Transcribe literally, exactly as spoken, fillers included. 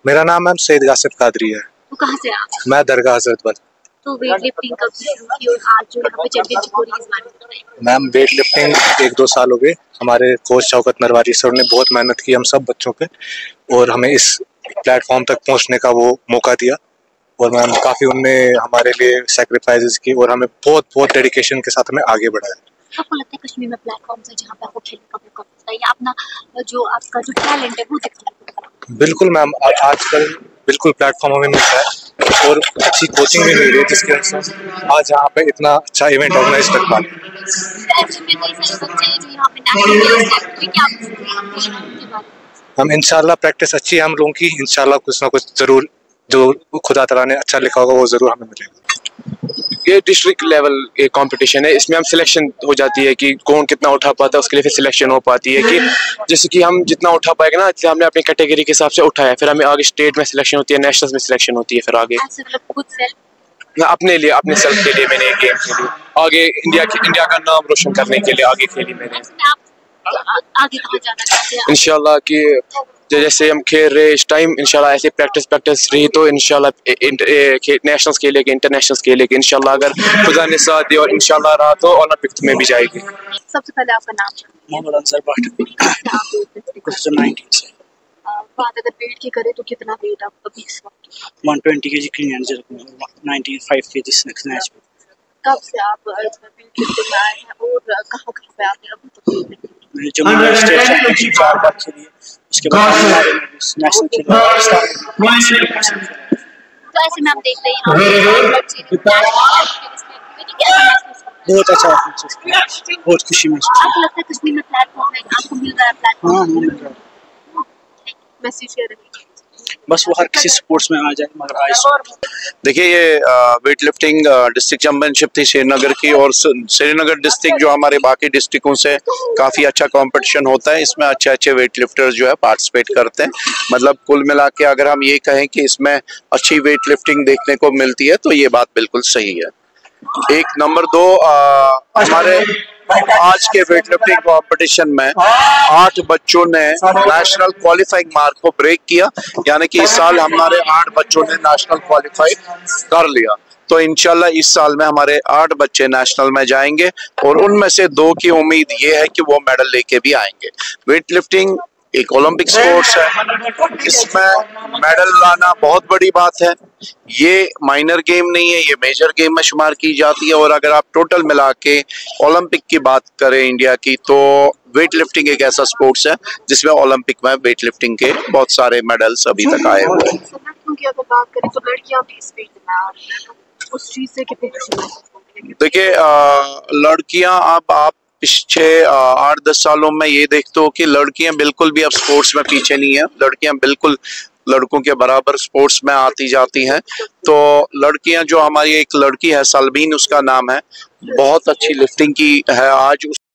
मेरा नाम मैम सईद गासिफ कादरी है। तो कहाँ से आप? मैं दरगाह हजरत बल। तो वेट लिफ्टिंग कब से शुरू की और आज जो यहाँ पे चैंपियनशिप हो रही है इस बारे में बताइए। मैम वेट लिफ्टिंग एक दो साल हो गए। हमारे कोच शौकत नरवारी सर ने बहुत मेहनत की हम सब बच्चों पे और हमें इस प्लेटफॉर्म तक पहुँचने का वो मौका दिया और मैम काफ़ी उनने हमारे लिए सेक्रीफाइसेस की और हमें बहुत बहुत डेडिकेशन के साथ हमें आगे बढ़ाया। आपको लगता है कश्मीर में प्लेटफॉर्म है जहाँ पे आपको खेलने का मौका मिलता है या अपना जो आपका जो टैलेंट है वो दिखता है? बिल्कुल मैम, आजकल बिल्कुल प्लेटफॉर्म हमें मिलता है और अच्छी कोचिंग भी मिल रही है जिसकी वजह से आज यहाँ पे इतना अच्छा इवेंट ऑर्गेनाइज कर पा रहे हैं। हम इंशाल्लाह प्रैक्टिस अच्छी है हम लोगों की, इंशाल्लाह कुछ ना कुछ जरूर जो खुदा तआला ने अच्छा लिखा होगा वो जरूर हमें मिलेगा। ये डिस्ट्रिक्ट लेवल के कंपटीशन है, इसमें हम सिलेक्शन हो जाती है कि कौन कितना उठा पाता है, उसके लिए फिर सिलेक्शन हो पाती है कि जैसे कि हम जितना उठा पाएंगे ना, इसलिए हमने अपनी कैटेगरी के हिसाब से उठाया, फिर हमें आगे स्टेट में सिलेक्शन होती है, नेशनल में सिलेक्शन होती है, फिर आगे अपने लिए अपने सेल्फ के लिए मैंने गेम खेली, आगे इंडिया की इंडिया का नाम रोशन करने के लिए आगे खेली मैंने। इंशाल्लाह कि जैसे हम खेल रहे इस टाइम इंशाल्लाह ऐसे प्रैक्टिस प्रैक्टिस रही तो इंशाल्लाह नेशनल्स के लिए इंटरनेशनल्स के लिए इंशाल्लाह अगर खुदा ने साथ दिया और इंशाल्लाह रहा तो ओलंपिक में भी जाएगी। सबसे पहले आपका नाम? मोहम्मद अंसर से। बात अगर वेट की करें तो कितना वेट आप अभी इस वक्त? एक सौ बीस केजी क्लीन एंड जर्क में, पचानवे केजी स्नैच में। कब से आप इसमें वेट लिफ्टिंग में आए हैं और कहाँ कहाँ पे आपने अभी तक मैंने जम्मू स्टेट चैंपियनशिप चार बार खेली है, उसके बाद हमारे नेशनल खेला। तो ऐसे में आप देख रहे हैं बहुत अच्छा बहुत खुशी महसूस। आपको लगता है कश्मीर में प्लेटफॉर्म है आपको मिल रहा है प्लेटफॉर्म? हाँ मिल रहा है। मैसेज शेयर करेंगे बस वो हर किसी स्पोर्ट्स में आ जाए मगर आज देखिए ये वेट लिफ्टिंग डिस्ट्रिक्ट चैंपियनशिप थी श्रीनगर की और श्रीनगर डिस्ट्रिक्ट जो हमारे बाकी डिस्ट्रिक्टों से काफ़ी अच्छा कंपटीशन होता है, इसमें अच्छे अच्छे वेट लिफ्टर्स जो है पार्टिसिपेट करते हैं। मतलब कुल मिला के अगर हम ये कहें कि इसमें अच्छी वेट लिफ्टिंग देखने को मिलती है तो ये बात बिल्कुल सही है। एक नंबर दो आ, हमारे आज के वेट लिफ्टिंग कंपटीशन में आठ बच्चों ने नेशनल क्वालिफाइंग मार्क को ब्रेक किया, यानी कि इस साल हमारे आठ बच्चों ने नेशनल क्वालिफाई कर लिया। तो इंशाल्लाह इस साल में हमारे आठ बच्चे नेशनल में जाएंगे और उनमें से दो की उम्मीद ये है कि वो मेडल लेके भी आएंगे। वेट लिफ्टिंग एक ओलंपिक स्पोर्ट्स है, इसमें मेडल लाना बहुत बड़ी बात है। ये माइनर गेम नहीं है, ये मेजर गेम में शुमार की जाती है और अगर आप टोटल मिला के ओलंपिक की बात करें इंडिया की तो वेट लिफ्टिंग एक ऐसा स्पोर्ट्स है जिसमें ओलंपिक में वेट लिफ्टिंग के बहुत सारे मेडल्स अभी तक आए हुए हैं। अगर बात करें तो लड़कियां भी इस फील्ड में आ रही हैं, तो उस चीज से कितनी खुशी महसूस? देखिए लड़कियां अब आप पिछले आठ दस सालों में ये देखते हो कि लड़कियां बिल्कुल भी अब स्पोर्ट्स में पीछे नहीं है, लड़कियां बिल्कुल लड़कों के बराबर स्पोर्ट्स में आती जाती हैं। तो लड़कियां जो हमारी एक लड़की है सलबीन उसका नाम है, बहुत अच्छी लिफ्टिंग की है आज।